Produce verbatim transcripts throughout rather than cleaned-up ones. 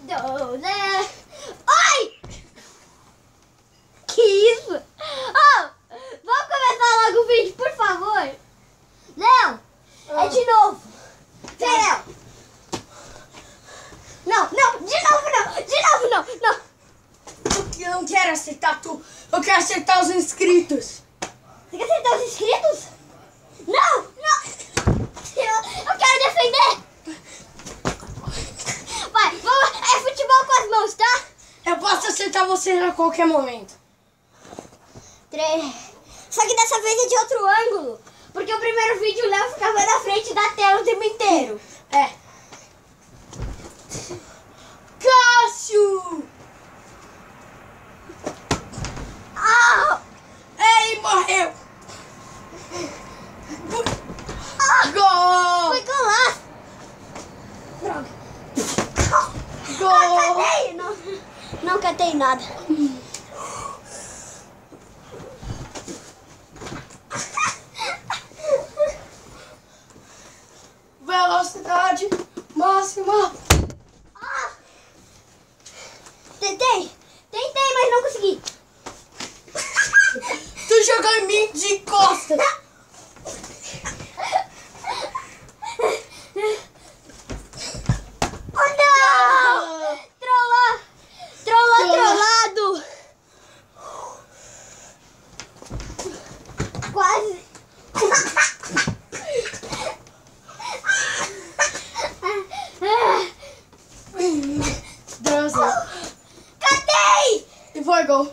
dois, é... Ai! Que isso? Oh, vamos começar logo o vídeo, por favor. Léo, ah. é de novo. Vem, Léo. Não, não, de novo não, de novo não, não. Eu não quero acertar tu, eu quero acertar os inscritos. Você quer acertar os inscritos? Não, não. Eu, eu quero defender. Vai, vamos, é futebol com as mãos, tá? Eu posso acertar você a qualquer momento. Três. Só que dessa vez é de outro ângulo. Porque o primeiro vídeo o Léo ficava na frente da tela o tempo inteiro. É. Cássio! Ah! Ei, morreu! Ah! Gol! Foi golaço! Droga! Gol! Ah, catei! Não, não catei nada. Velocidade máxima! Ah! Tentei! Tentei, mas não consegui! Tu jogou em mim de costas! Oh não! Trollou! Trollou, trollado! Quase! Deus! Catei! E foi gol!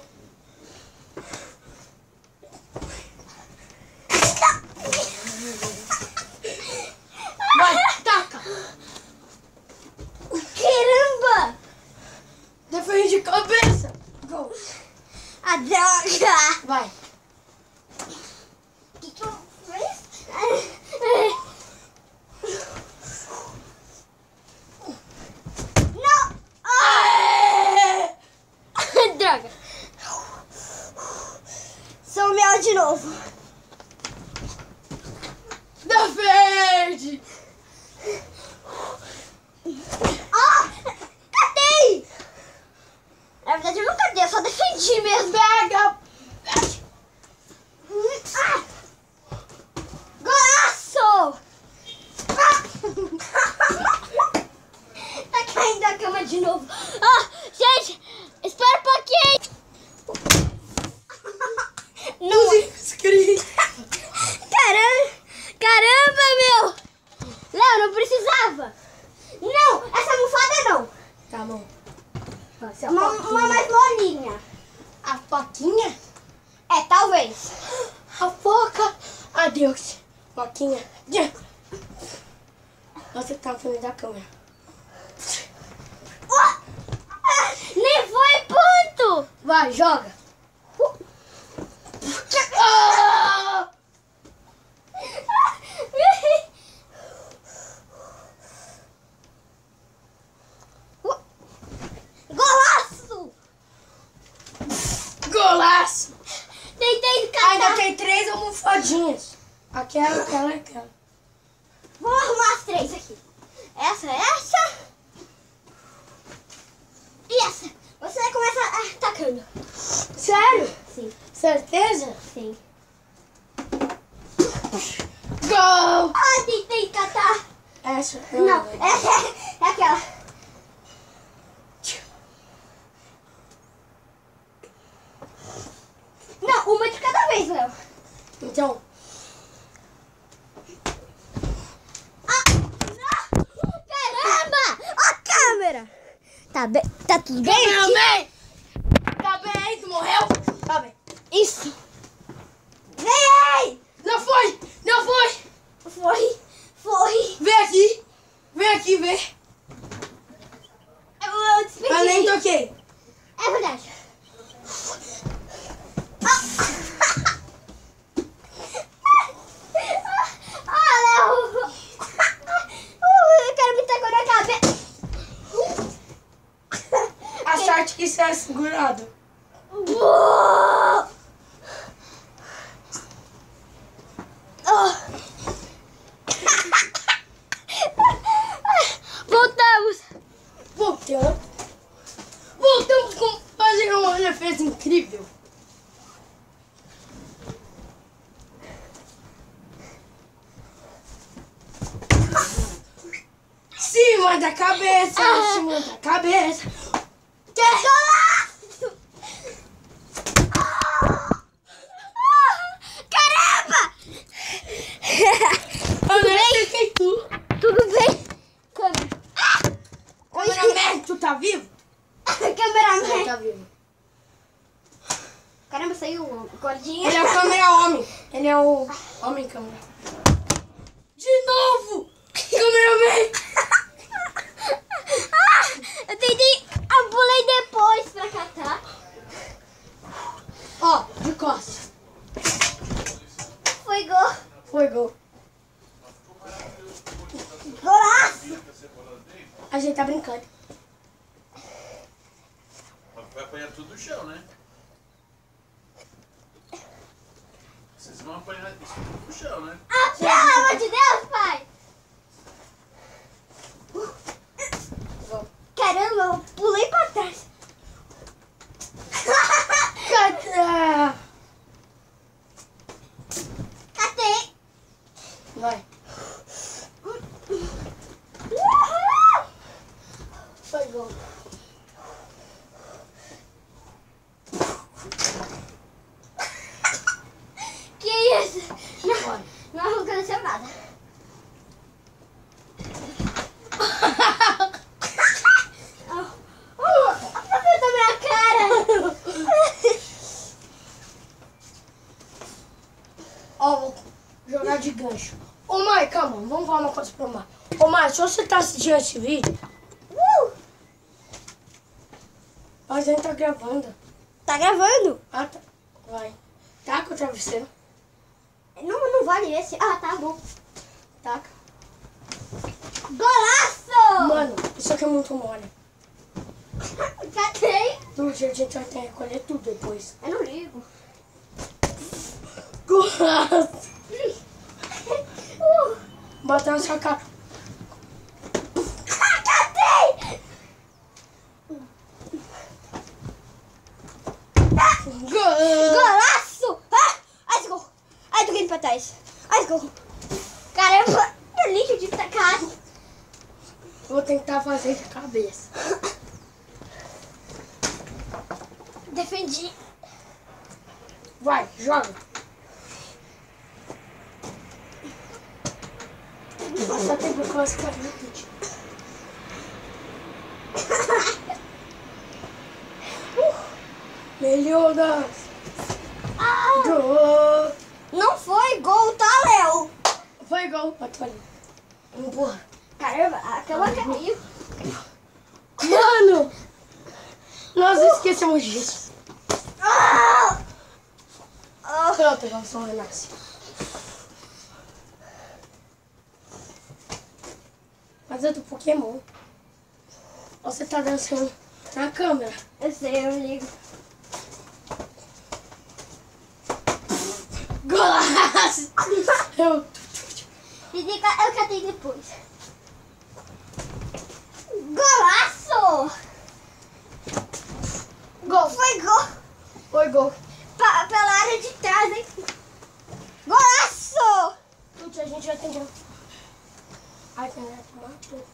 Vai, taca! Caramba! Defende de cabeça! Gol! A droga! Vai! O que que eu fiz? Não! Ah! Droga! Sou mel de novo. Defende! Ah! Catei! Na verdade eu não catei, eu só defendi mesmo. Pega! Ah! Golaço! Ah! Tá caindo a cama de novo. Ah, gente, espera um pouquinho. Não. Os inscritos! Caramba, caramba, meu. Léo, não precisava. Não, essa almofada não. Tá bom. Essa é a Uma, foquinha. uma mais molinha. A foquinha? É, talvez. A foca! Adeus! Foquinha! Você tá falando da câmera. Oh! Ah, nem foi ponto. Vai, joga! Uh. Ah! Golaço! Golaço! Tentei catar. Ainda tem três almofadinhas. Aquela, aquela e aquela. Vou arrumar as três aqui. Essa, essa. E essa. Você começa atacando. Sério? Sim. Certeza? Sim. Gol! Ah, tentei catar. Essa Não, essa é, é aquela. Não, uma de cada vez, Léo. Então. Ah, não. Caramba! Ó a câmera. Tá bem? Tá tudo bem? Tá aqui? bem? Tá bem? Tu morreu? Tá bem. Isso. Vem! Não foi! Não foi! Foi, foi. Vem aqui! Vem aqui, vem! Eu despeguei. Eu nem toquei. É verdade. Ah, ah Léo. Uh, eu quero me tacar na cabeça. A sorte que isso é segurado. Uh. Oh. Voltamos. Voltando. da cabeça, Ah. em cima da cabeça. Que golaço! Caramba! Eu nem acertei tu. Tudo bem? Câmera. Cameraman, tu tá vivo? Cameraman. Tá vivo. Caramba, saiu o cordinha. Ele é o câmera homem. Ele é o homem câmera. De novo! Cameraman! Eu tentei, eu pulei depois pra catar. Ó, de costas. Foi gol. Foi gol. Golaço! A gente tá brincando. Vai apanhar tudo no chão, né? Vocês vão apanhar isso tudo no chão, né? Ah, pelo amor de Deus, pai! Caramba, eu pulei pra trás. Cata! Catei. Vai. Uhul! Foi gol. Que isso? Vai. Não, não aconteceu nada. Oh, aproveita minha cara. Ó, vou jogar de gancho. Ô, Mai, calma, vamos falar uma coisa pro Mai. Ô, Mai, se você tá assistindo esse vídeo, Uh, mas a gente tá gravando. tá gravando? Ah, tá. Vai. Tá com o travesseiro. Não, não vale esse. Ah, tá bom. Taca. Golaço! Mano, isso aqui é muito mole. Catei. Do jeito a gente vai ter que recolher tudo depois. Eu não ligo. Golaço! Uh, Bota na sua cara. catei! Gol! Golaço! Ah, ai, gol! Ai, tô indo pra trás. Ai, gol! Caramba, que lixo de tacar. Vou tentar fazer de cabeça. Defendi. Vai, joga. Só tem que colocar as carinhas. Melhoras. Ah, Gol. não foi gol, tá, Léo? Foi gol. Bota ali. Empurra. Caramba, aquela caiu. Mano! Nós esquecemos disso. Ah! Ah, Pronto, agora só renasce. Mas é do Pokémon. Você tá dançando na câmera. eu sei, eu ligo. Golaço! Eu... E diga, eu catei depois. Golaço! Gol! Foi gol. Foi gol. Pa- pela área de trás, hein? Golaço! Putz, a gente já tem que... Ai, que neto matou.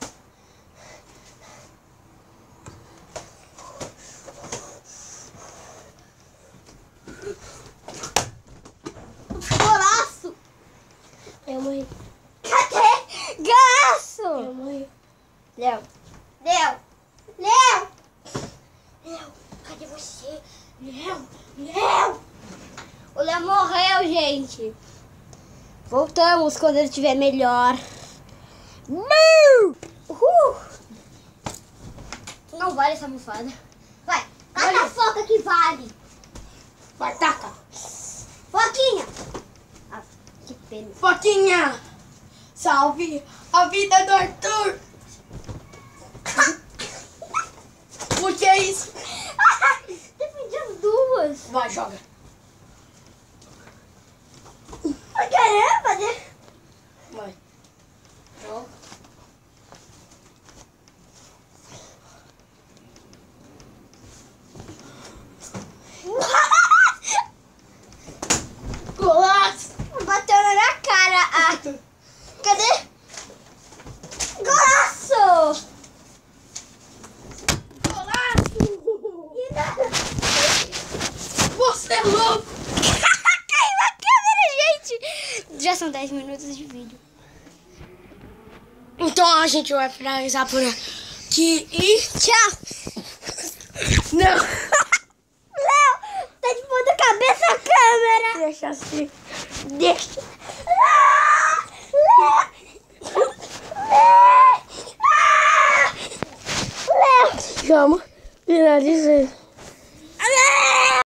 Golaço! Eu morri. Catei! Golaço! Eu morri. Léo! Léo! Léo! Léo, cadê você? Léo! Léo! O Léo morreu, gente. Voltamos quando ele estiver melhor. Uhul! Não vale essa bufada. Vai, taca Olha. a foca que vale. Vai, taca. Foquinha! Ah, que pena. Foquinha! Salve a vida do Arthur! O que é isso? Defendi as duas. Vai, joga. Ai, caramba, né? Vai. Joga. Golaço! Bateu na minha cara. Ah, cadê? Golaço! são dez minutos de vídeo. Então a gente vai finalizar por aqui e Tchau! não, Léo, tá de ponta cabeça a câmera! deixa assim, deixa. Chama, finalizei.